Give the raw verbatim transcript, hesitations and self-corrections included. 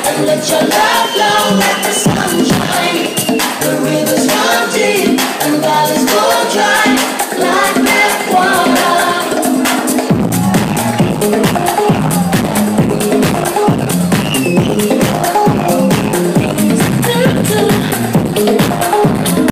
and let your love flow like the sunshine. The rivers run deep and valleys go dry like